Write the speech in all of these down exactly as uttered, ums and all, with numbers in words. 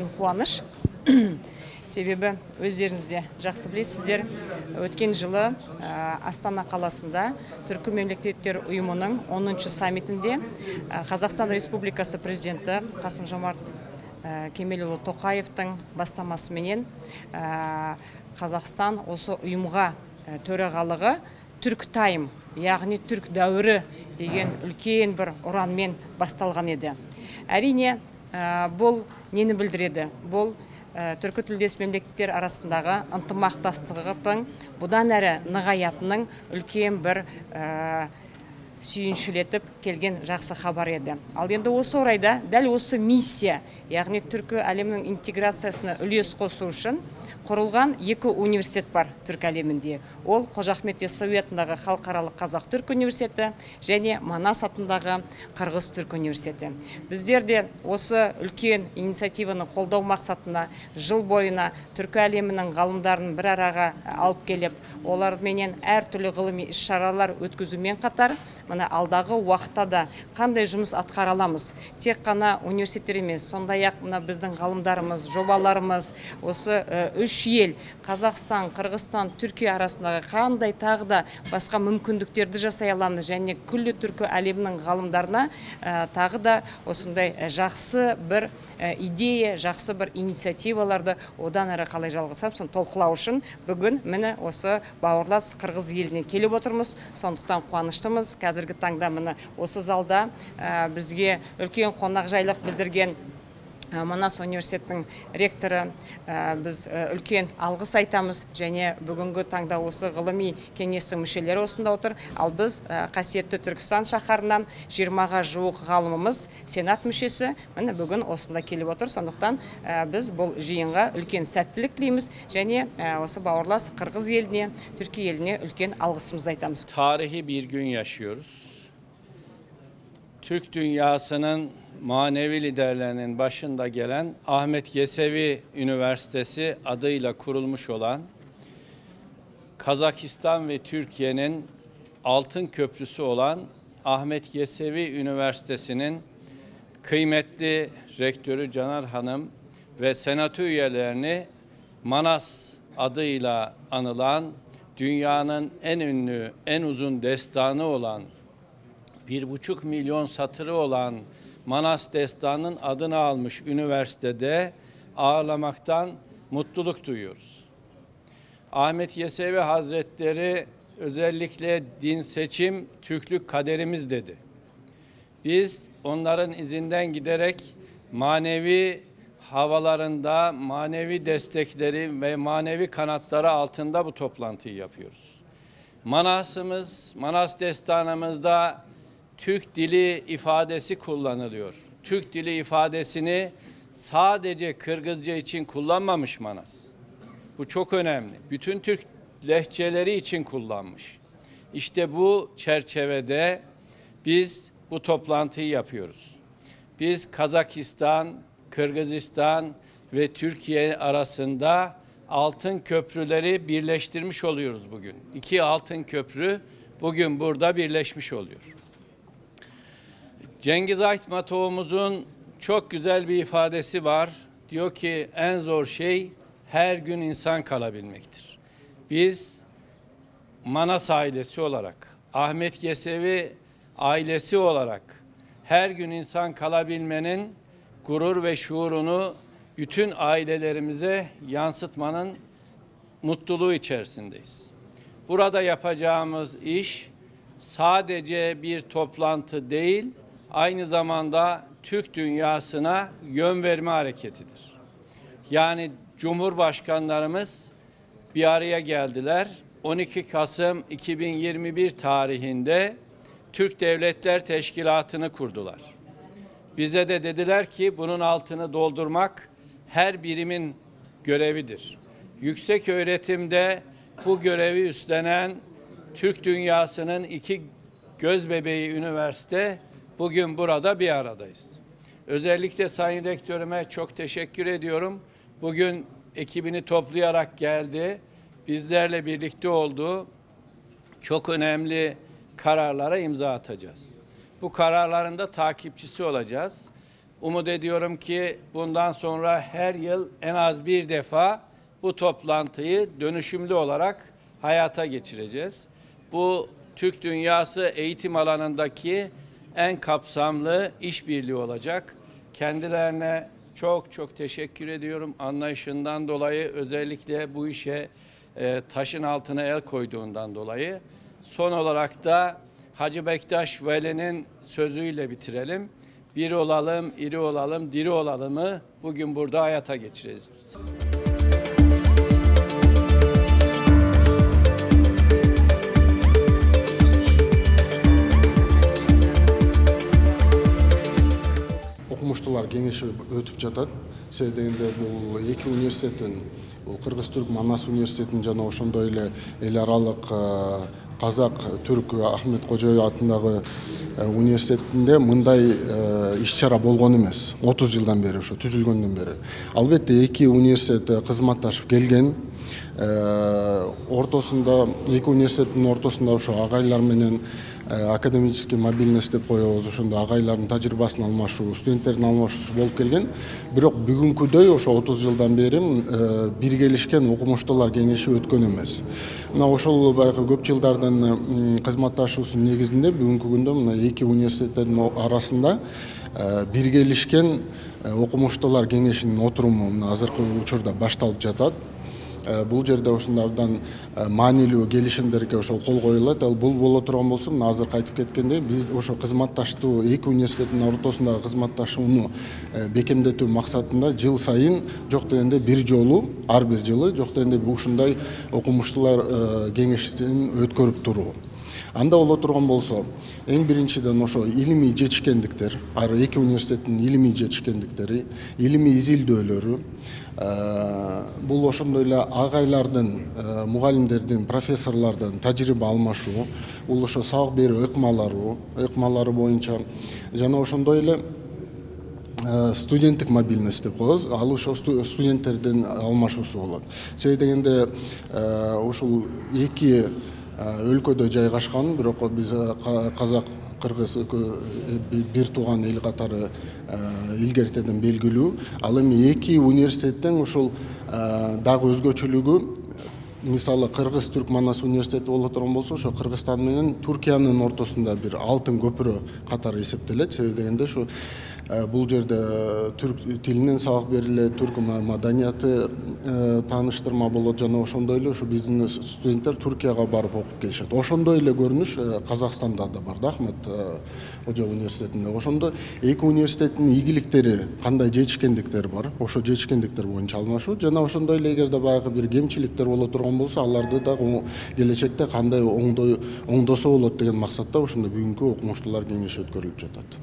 үлкен қуаныш. Себебі өздеріңізде жақсы білесіздер, өткен жылы Астана қаласында Түркі мемлекеттер ұйымының оныншы саммитінде Қазақстан Республикасы президенті Қасым-Жомарт Кемелұлы Тоқаевтың бастамасыменен Қазақстан осы ұйымға төрағалығы түрк тайм, яғни түрк дәуірі деген үлкен бір ұранмен басталған еді. Әрине, бұл нені білдіреді? Бұл түркі тілдес мемлекеттер арасындағы ынтымақтастықтың бұдан әрі нығаятының үлкен бір сүйіншілетіп келген жақсы хабар еді. Ал енді осы орайда дәл осы миссия, яғни түркі әлемінің интеграциясына үлес қосу үшін құрылған екі университет бар түркі әлемінде. Ол Қожа Ахмет Яссауи атындағы Халықаралық Қазақ-Түрік университеті және Манас атындағы Қырғыз-Түрік университеті. Біздер де осы үлкен инициативаны қолдау мақсатына жыл бойына түркі әлемінің ғалымдарын бір араға алып келіп, оларменен әртүрлі ғылыми іс-шаралар өткізумен қатар, мына алдағы уақытта да қандай жұмыс атқара аламыз. Тек қана университеттер емес, сондай-ақ мына біздің ғалымдарымыз, жобаларымыз, осы үш ел, Қазақстан, Қырғызстан, Түркия арасындағы қандай тағы да басқа мүмкіндіктерді жасай аламыз, және күллі түркі әлемінің ғалымдарына тағы да осындай жақсы бір идея, жақсы бір инициативаларды одан әрі қалай жалғасамыз, соны толқылау үшін бүгін міне осы бауырлас Қырғыз елінен келіп отырмыз. Сондықтан қуаныштымыз. Қазіргі таңда міне осы залда бізге үлкен қонақжайлық білдірген Манас университетінің ректоры біз үлкен алғыс айтамыз, және бүгінгі таңда осы ғылыми кеңестің мүшелері осында отыр. Ал біз қасиетті Түркістан шаһарынан жиырмаға жуық ғалымымыз, сенат мүшесі міне бүгін осында келіп отыр. Сондықтан біз бұл жиынға үлкен сәттілік тілейміз, және осы бауырлас Қырғыз еліне, Түркия еліне үлкен algısımızı айтамыз. Tarihi bir gün yaşıyoruz. Türk dünyasının manevi liderlerinin başında gelen Ahmet Yesevi Üniversitesi adıyla kurulmuş olan Kazakistan ve Türkiye'nin altın köprüsü olan Ahmet Yesevi Üniversitesi'nin kıymetli rektörü Caner Hanım ve senato üyelerini Manas adıyla anılan, dünyanın en ünlü, en uzun destanı olan, bir buçuk milyon satırı olan Manas Destanı'nın adını almış üniversitede ağırlamaktan mutluluk duyuyoruz. Ahmet Yesevi Hazretleri özellikle din seçim, Türklük kaderimiz dedi. Biz onların izinden giderek manevi havalarında, manevi destekleri ve manevi kanatları altında bu toplantıyı yapıyoruz. Manas'ımız, Manas Destanımızda Türk dili ifadesi kullanılıyor. Türk dili ifadesini sadece Kırgızca için kullanmamış Manas. Bu çok önemli. Bütün Türk lehçeleri için kullanmış. İşte bu çerçevede biz bu toplantıyı yapıyoruz. Biz Kazakistan, Kırgızistan ve Türkiye arasında altın köprüleri birleştirmiş oluyoruz bugün. İki altın köprü bugün burada birleşmiş oluyor. Cengiz Aytmatov'umuzun çok güzel bir ifadesi var. Diyor ki en zor şey her gün insan kalabilmektir. Biz Manas ailesi olarak, Ahmet Yesevi ailesi olarak her gün insan kalabilmenin gurur ve şuurunu bütün ailelerimize yansıtmanın mutluluğu içerisindeyiz. Burada yapacağımız iş sadece bir toplantı değil, aynı zamanda Türk dünyasına yön verme hareketidir. Yani Cumhurbaşkanlarımız bir araya geldiler. on iki Kasım iki bin yirmi bir tarihinde Türk Devletler Teşkilatı'nı kurdular. Bize de dediler ki bunun altını doldurmak her birimin görevidir. Yüksek öğretimde bu görevi üstlenen Türk dünyasının iki gözbebeği üniversite bugün burada bir aradayız. Özellikle Sayın Rektörüme çok teşekkür ediyorum. Bugün ekibini toplayarak geldi. Bizlerle birlikte oldu. Çok önemli kararlara imza atacağız. Bu kararların da takipçisi olacağız. Umut ediyorum ki bundan sonra her yıl en az bir defa bu toplantıyı dönüşümlü olarak hayata geçireceğiz. Bu Türk dünyası eğitim alanındaki en kapsamlı işbirliği olacak. Kendilerine çok çok teşekkür ediyorum. Anlayışından dolayı, özellikle bu işe e, taşın altına el koyduğundan dolayı. Son olarak da Hacı Bektaş Veli'nin sözüyle bitirelim. Bir olalım, iri olalım, diri olalımı bugün burada hayata geçireceğiz. Окумуштуулар кеңеши өтүп жатат. Себеби дегенде бул эки университеттин, бул Кыргыз-Түрк Манас университетинин жана ошондой эле эл аралык Казак Түрк Ахмет Кожоев атындагы университетинде мындай иш-чара болгон эмес. отуз жылдан бери, ошо түзүлгөндөн бери. Албетте эки университет кызматташып келген. Ортосунда эки университеттин ортосунда ошо агайлар менен академический мобильность деп коебуз, ошондо агайлардын тажрыйбасын алмашуу, студенттердин алмашуусу болуп келген. Бирок бүгүнкүдөй ошо отуз жылдан бери биргелишкен окумуштуулар кеңеши өткөн эмес. Мына ошол баягы көп жылдардын кызматташуусунун негизинде бүгүнкү күндө мына эки университеттин арасында биргелишкен окумуштуулар кеңешинин отуруму мына азыркы учурда башталып жатат. Бул жерде ошондой абдан маанилүү келишимдерге ошол кол коюлат. Ал бул боло турган болсо, мына азыркы айтып кеткендей, биз ошо кызматташтуу эки университеттин ортосундагы кызматташууну бекемдетүү максатында жыл сайын жок дегенде бир жолу, ар бир жылы жок дегенде ушундай окумуштуулар кеңешин өткөрүп туруу. Анда боло турган болсо, эң биринчиден ошо илимий жетишкендиктер, ар эки университеттин илимий жетишкендиктери, илимий изилдөөлөрү, бул ошондой эле агайлардын, мугалимдердин, профессорлордун тажрыйба алмашуу, бул ошо сабак берүү ыкмалары, ыкмалары боюнча жана ошондой эле студенттик мобильность деп коебуз. Ал ошо студенттердин алмашуусу болот. Себеби дегенде ушул эки өлкөдө жайгашкан, бирок биз казак кыргыз бир тууган эл катары илгертеден белгилүү. Ал эми эки университеттин ушул дагы өзгөчөлүгү, мисалы Кыргыз Түрк Манас университети боло турган болсо, ошо Кыргызстан менен Туркиянын ортосунда бир алтын көпүрө катары эсептелет. Себеби дегенде ушу бул жерде түрк тилинен сабак берилет, түрк маданияты тааныштырма болот жана ошондой эле ушу биздин студенттер Туркияга барып окуп келишет. Ошондой эле көрүнүш Казакстанда да бар да, Ахмет Кожоев университетинде. Ошондо эки университеттин ийгиликтери, кандай жетишкендиктери бар, ошо жетишкендиктер боюнча алмашуу жана ошондой эле эгерде баягы бир кемчиликтер боло турган болсо, аларды дагы келечекте кандай оңдосо болот деген максатта ошондо бүгүнкү окумуштуулар кеңеши өткөрүлүп жатат.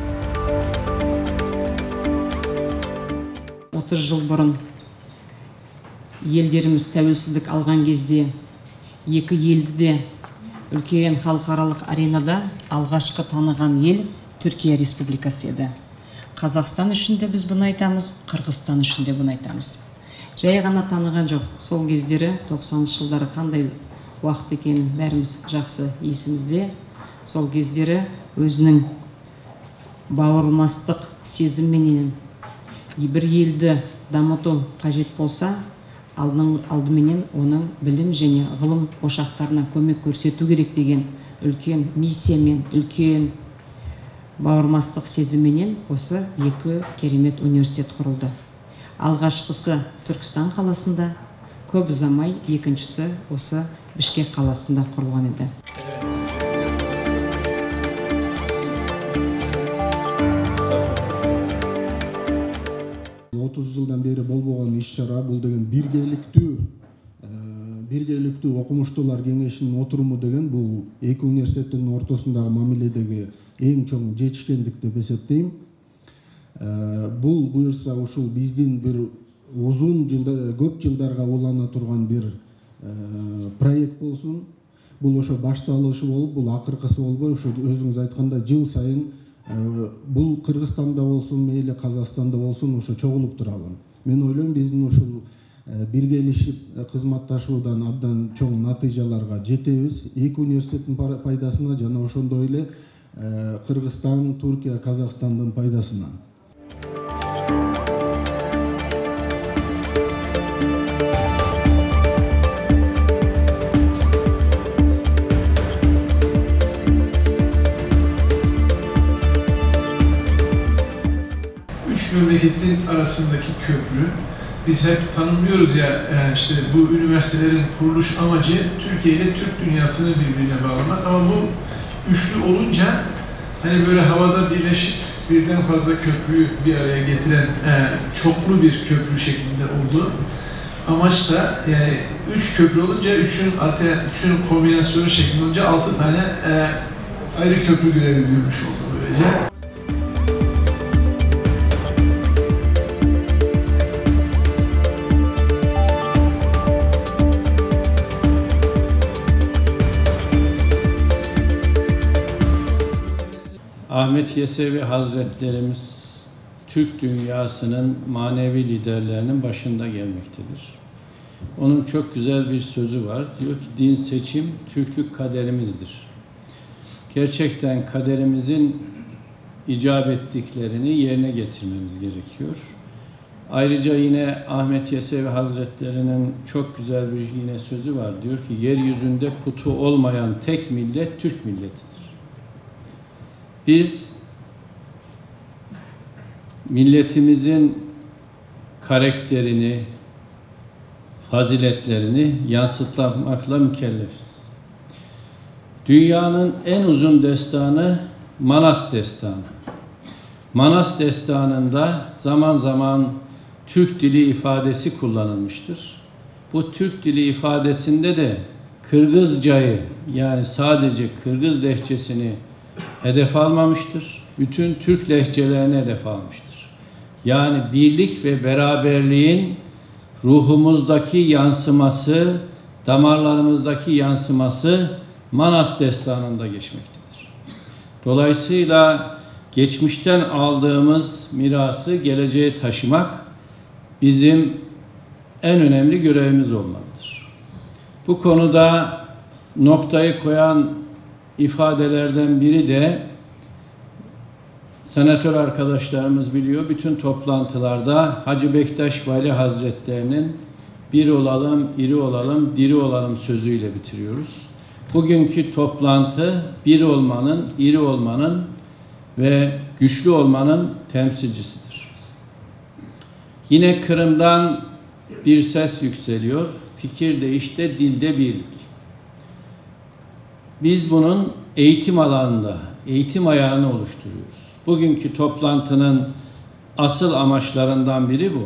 отуз жыл бұрын елдеріміз тәуелсіздік алған кезде екі елді де үлкен халықаралық аренада алғашқы таныған ел Түркия Республикасы еді. Қазақстан үшін де біз бұны айтамыз, Қырғызстан үшін де бұны айтамыз. Жай ғана таныған жоқ. Сол кездері тоқсаныншы жылдары қандай уақыт екенін бәріміз жақсы есімізде. Сол кездері өзінің бауырмастық сезімменен бір елді дамыту қажет болса, алдыменен оның білім және ғылым ошақтарына көмек көрсету керек деген үлкен миссиямен, үлкен бауырмастық сезімменен осы екі керемет университет құрылды. Алғашқысы Түркістан қаласында, көп ұзамай екіншісі осы Бішкек қаласында құрылған еді. отуз жылдан бери болбогон иш-чара, бул деген биргеликтүү биргеликтүү окумуштуулар кеңешинин отуруму деген бул эки университеттин ортосундагы мамиледеги эң чоң жетишкендик деп эсептейм. Бул буюрса ушул биздин бир узун жылдар, көп жылдарга улана турган бир проект болсун. Бул ошо башталышы болуп, бул акыркысы болбой, ошо өзүңүз айткандай жыл сайын бул Кыргызстанда болсун, мейли Казакстанда болсун, ошо чогулуп туралы. Мен ойлойм, биздин ушул биргелишип кызматташуудан абдан чоң натыйжаларга жетебиз. Эки университеттин пайдасына жана ошондой эле Кыргызстан, Туркия, Казакстандын пайдасына. memleketin arasındaki köprü. Biz hep tanımlıyoruz ya işte bu üniversitelerin kuruluş amacı Türkiye ile Türk dünyasını birbirine bağlamak, ama bu üçlü olunca hani böyle havada birleşip birden fazla köprüyü bir araya getiren e, çoklu bir köprü şeklinde oldu. Amaç da yani üç köprü olunca üçün üçün kombinasyonu şeklinde olunca altı tane e, ayrı köprü görevi görmüş oldu böylece. Ahmet Yesevi Hazretlerimiz Türk dünyasının manevi liderlerinin başında gelmektedir. Onun çok güzel bir sözü var. Diyor ki din seçim, Türklük kaderimizdir. Gerçekten kaderimizin icap ettiklerini yerine getirmemiz gerekiyor. Ayrıca yine Ahmet Yesevi Hazretlerinin çok güzel bir yine sözü var. Diyor ki yeryüzünde putu olmayan tek millet Türk milletidir. Biz milletimizin karakterini, faziletlerini yansıtmakla mükellefiz. Dünyanın en uzun destanı Manas Destanı. Manas Destanı'nda zaman zaman Türk dili ifadesi kullanılmıştır. Bu Türk dili ifadesinde de Kırgızcayı, yani sadece Kırgız lehçesini hedef almamıştır. Bütün Türk lehçelerini hedef almıştır. Yani birlik ve beraberliğin ruhumuzdaki yansıması, damarlarımızdaki yansıması Manas Destanı'nda geçmektedir. Dolayısıyla geçmişten aldığımız mirası geleceğe taşımak bizim en önemli görevimiz olmalıdır. Bu konuda noktayı koyan ifadelerden biri de senatör arkadaşlarımız biliyor. Bütün toplantılarda Hacı Bektaş Vali Hazretlerinin bir olalım, iri olalım, diri olalım sözüyle bitiriyoruz. Bugünkü toplantı bir olmanın, iri olmanın ve güçlü olmanın temsilcisidir. Yine Kırım'dan bir ses yükseliyor. Fikirde, işte, dilde birlik. Biz bunun eğitim alanında, eğitim ayağını oluşturuyoruz. Bugünkü toplantının asıl amaçlarından biri bu.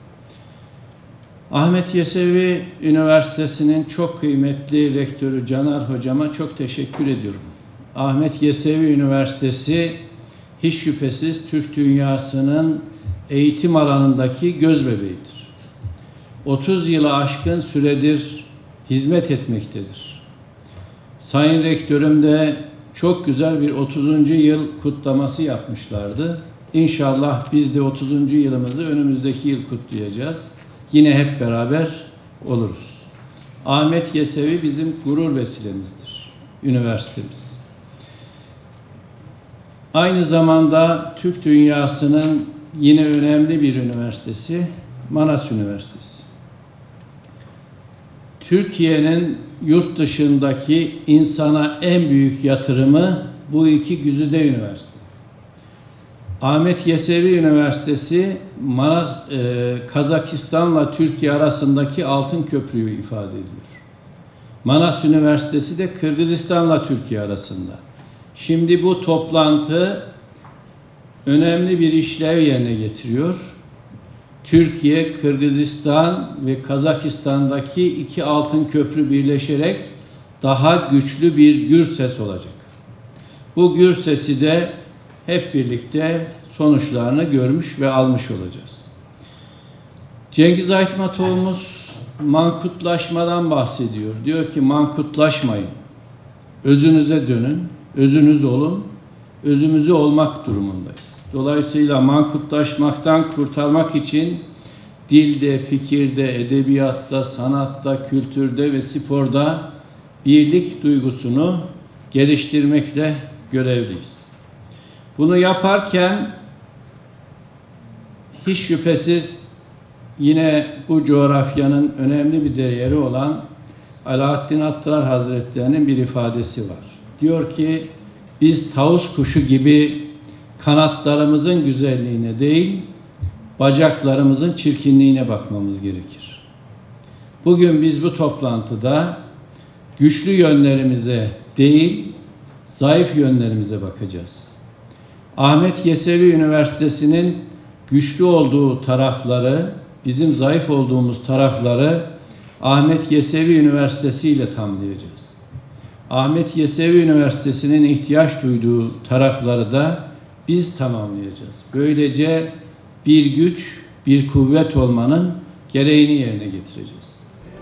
Ahmet Yesevi Üniversitesi'nin çok kıymetli rektörü Caner Hocama çok teşekkür ediyorum. Ahmet Yesevi Üniversitesi hiç şüphesiz Türk dünyasının eğitim alanındaki gözbebeğidir. otuz yılı aşkın süredir hizmet etmektedir. Sayın Rektörüm de çok güzel bir otuzuncu yıl kutlaması yapmışlardı. İnşallah biz de otuzuncu yılımızı önümüzdeki yıl kutlayacağız. Yine hep beraber oluruz. Ahmet Yesevi bizim gurur vesilemizdir, üniversitemiz. Aynı zamanda Türk dünyasının yine önemli bir üniversitesi Manas Üniversitesi. Türkiye'nin yurt dışındaki insana en büyük yatırımı bu iki güzide üniversite. Ahmet Yesevi Üniversitesi Manas, e, Kazakistan'la Türkiye arasındaki altın köprüyü ifade ediyor. Manas Üniversitesi de Kırgızistan'la Türkiye arasında. Şimdi bu toplantı önemli bir işlev yerine getiriyor. Türkiye, Kırgızistan ve Kazakistan'daki iki altın köprü birleşerek daha güçlü bir gür ses olacak. Bu gür sesi de hep birlikte sonuçlarını görmüş ve almış olacağız. Cengiz Aytmatoğlu'muz mankutlaşmadan bahsediyor. Diyor ki mankutlaşmayın. Özünüze dönün, özünüz olun, özümüzü olmak durumundayız. Dolayısıyla mankutlaşmaktan kurtarmak için dilde, fikirde, edebiyatta, sanatta, kültürde ve sporda birlik duygusunu geliştirmekle görevliyiz. Bunu yaparken hiç şüphesiz yine bu coğrafyanın önemli bir değeri olan Alaaddin Attırar Hazretlerinin bir ifadesi var. Diyor ki biz tavus kuşu gibi kanatlarımızın güzelliğine değil, bacaklarımızın çirkinliğine bakmamız gerekir. Bugün biz bu toplantıda güçlü yönlerimize değil, zayıf yönlerimize bakacağız. Ahmet Yesevi Üniversitesi'nin güçlü olduğu tarafları, bizim zayıf olduğumuz tarafları Ahmet Yesevi Üniversitesi ile tamamlayacağız. Ahmet Yesevi Üniversitesi'nin ihtiyaç duyduğu tarafları da biz tamamlayacağız. Böylece bir güç, bir kuvvet olmanın gereğini yerine getireceğiz.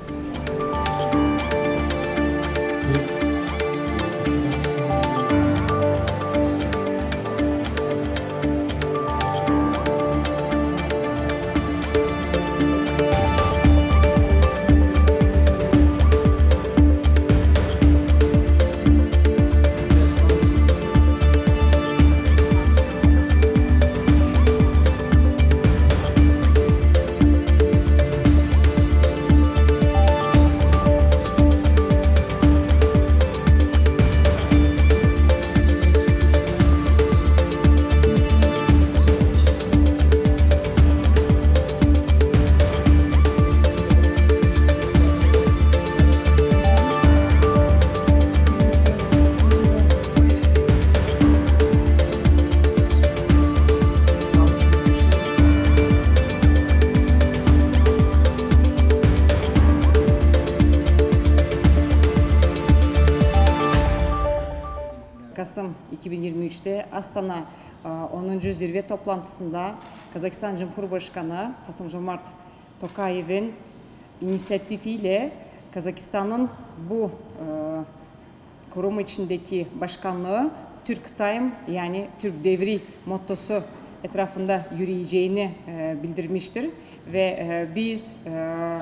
Kasım iki bin yirmi üçte Astana onuncu zirve toplantısında Kazakistan Cumhurbaşkanı Kasım-Jomart Tokayev'in inisiyatifiyle Kazakistan'ın bu e, kurum içindeki başkanlığı Türk Time yani Türk Devri mottosu etrafında yürüyeceğini e, bildirmiştir ve e, biz e,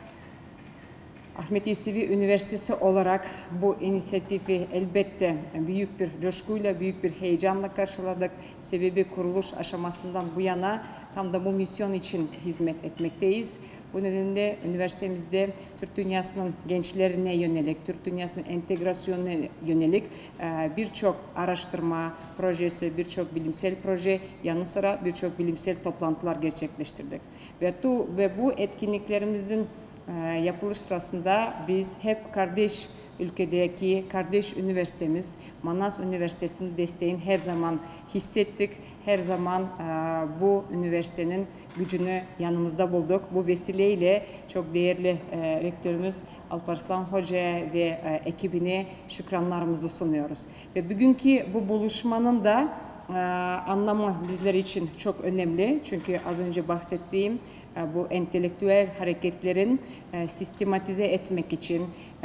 Ahmet Yesevi Üniversitesi olarak bu inisiyatifi elbette büyük bir coşkuyla, büyük bir heyecanla karşıladık. Sebebi kuruluş aşamasından bu yana tam da bu misyon için hizmet etmekteyiz. Bu nedenle üniversitemizde Türk dünyasının gençlerine yönelik, Türk dünyasının entegrasyonuna yönelik birçok araştırma projesi, birçok bilimsel proje yanı sıra birçok bilimsel toplantılar gerçekleştirdik. Ve, tu, ve bu etkinliklerimizin yapılış sırasında biz hep kardeş ülkedeki kardeş üniversitemiz Manas Üniversitesi'nin desteğini her zaman hissettik. Her zaman bu üniversitenin gücünü yanımızda bulduk. Bu vesileyle çok değerli rektörümüz Alparslan Hoca'ya ve ekibine şükranlarımızı sunuyoruz. Ve bugünkü bu buluşmanın da anlamı bizler için çok önemli. Çünkü az önce bahsettiğim bu entelektüel hareketlerin sistematize etmek için,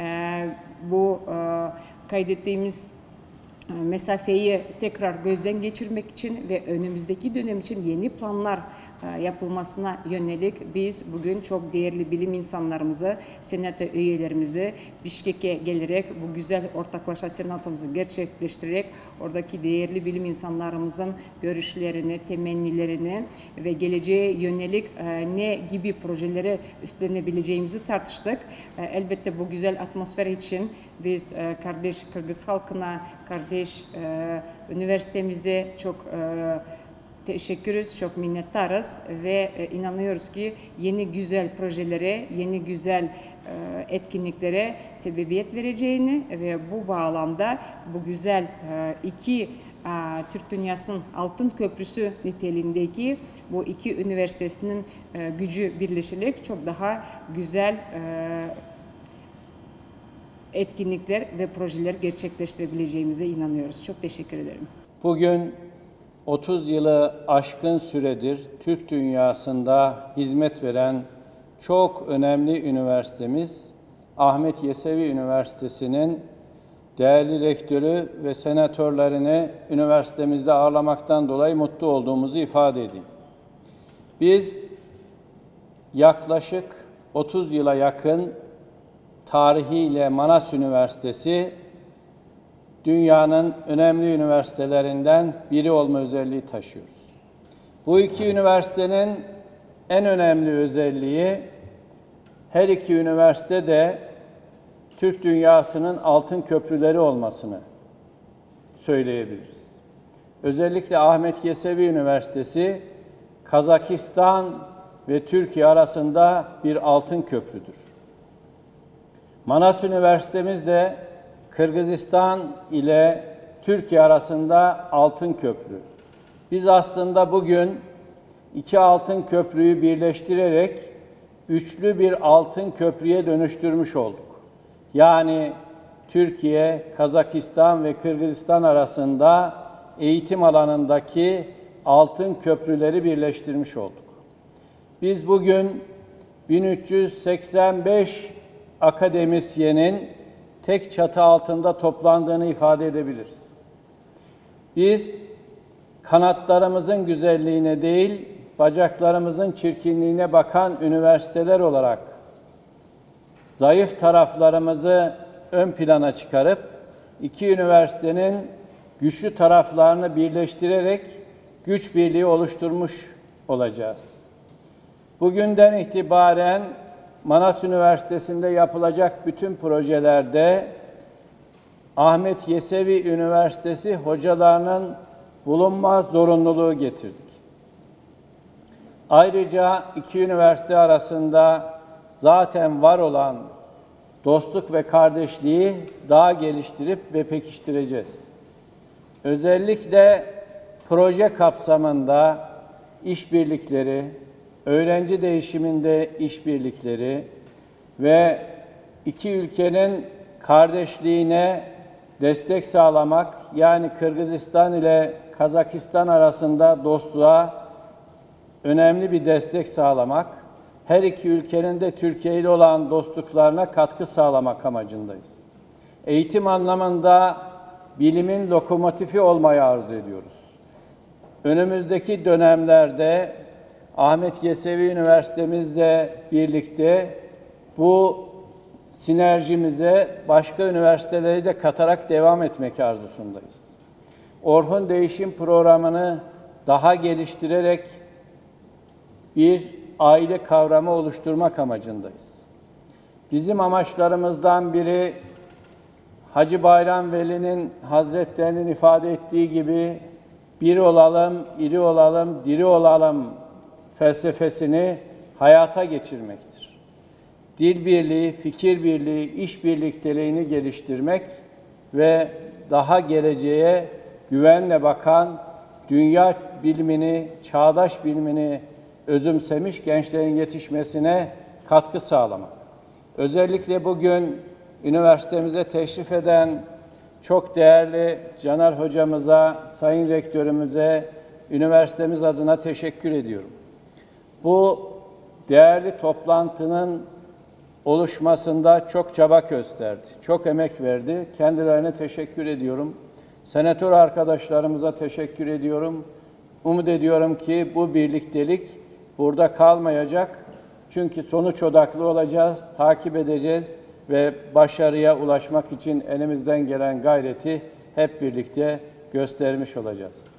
bu kaydettiğimiz mesafeyi tekrar gözden geçirmek için ve önümüzdeki dönem için yeni planlar yapılmasına yönelik biz bugün çok değerli bilim insanlarımızı, senato üyelerimizi Bişkek'e gelerek bu güzel ortaklaşa senatomuzu gerçekleştirerek oradaki değerli bilim insanlarımızın görüşlerini, temennilerini ve geleceğe yönelik ne gibi projeleri üstlenebileceğimizi tartıştık. Elbette bu güzel atmosfer için biz kardeş Kırgız halkına, kardeş üniversitemize çok teşekkürüz, çok minnettarız ve e, inanıyoruz ki yeni güzel projelere, yeni güzel e, etkinliklere sebebiyet vereceğini ve bu bağlamda bu güzel e, iki e, Türk dünyasının altın köprüsü niteliğindeki bu iki üniversitesinin e, gücü birleşerek çok daha güzel e, etkinlikler ve projeler gerçekleştirebileceğimize inanıyoruz. Çok teşekkür ederim. Bugün otuz yılı aşkın süredir Türk dünyasında hizmet veren çok önemli üniversitemiz Ahmet Yesevi Üniversitesi'nin değerli rektörü ve senatörlerini üniversitemizde ağırlamaktan dolayı mutlu olduğumuzu ifade edeyim. Biz yaklaşık otuz yıla yakın tarihiyle Manas Üniversitesi dünyanın önemli üniversitelerinden biri olma özelliği taşıyoruz. Bu iki üniversitenin en önemli özelliği her iki üniversite de Türk dünyasının altın köprüleri olmasını söyleyebiliriz. Özellikle Ahmet Yesevi Üniversitesi Kazakistan ve Türkiye arasında bir altın köprüdür. Manas Üniversitemiz de Kırgızistan ile Türkiye arasında altın köprü. Biz aslında bugün iki altın köprüyü birleştirerek üçlü bir altın köprüye dönüştürmüş olduk. Yani Türkiye, Kazakistan ve Kırgızistan arasında eğitim alanındaki altın köprüleri birleştirmiş olduk. Biz bugün bin üç yüz seksen beş akademisyenin tek çatı altında toplandığını ifade edebiliriz. Biz kanatlarımızın güzelliğine değil, bacaklarımızın çirkinliğine bakan üniversiteler olarak zayıf taraflarımızı ön plana çıkarıp iki üniversitenin güçlü taraflarını birleştirerek güç birliği oluşturmuş olacağız. Bugünden itibaren Manas Üniversitesi'nde yapılacak bütün projelerde Ahmet Yesevi Üniversitesi hocalarının bulunma zorunluluğu getirdik. Ayrıca iki üniversite arasında zaten var olan dostluk ve kardeşliği daha geliştirip ve pekiştireceğiz. Özellikle proje kapsamında işbirlikleri, öğrenci değişiminde işbirlikleri ve iki ülkenin kardeşliğine destek sağlamak, yani Kırgızistan ile Kazakistan arasında dostluğa önemli bir destek sağlamak, her iki ülkenin de Türkiye ile olan dostluklarına katkı sağlamak amacındayız. Eğitim anlamında bilimin lokomotifi olmayı arzu ediyoruz. Önümüzdeki dönemlerde Ahmet Yesevi Üniversitemizle birlikte bu sinerjimize başka üniversiteleri de katarak devam etmek arzusundayız. Orhun Değişim Programı'nı daha geliştirerek bir aile kavramı oluşturmak amacındayız. Bizim amaçlarımızdan biri Hacı Bayram Veli'nin Hazretlerinin ifade ettiği gibi bir olalım, iri olalım, diri olalım felsefesini hayata geçirmektir. Dil birliği, fikir birliği, iş birlikteliğini geliştirmek ve daha geleceğe güvenle bakan, dünya bilimini, çağdaş bilimini özümsemiş gençlerin yetişmesine katkı sağlamak. Özellikle bugün üniversitemize teşrif eden çok değerli Caner Hocamıza, Sayın Rektörümüze, üniversitemiz adına teşekkür ediyorum. Bu değerli toplantının oluşmasında çok çaba gösterdi, çok emek verdi. Kendilerine teşekkür ediyorum. Senatör arkadaşlarımıza teşekkür ediyorum. Umut ediyorum ki bu birliktelik burada kalmayacak. Çünkü sonuç odaklı olacağız, takip edeceğiz ve başarıya ulaşmak için elimizden gelen gayreti hep birlikte göstermiş olacağız.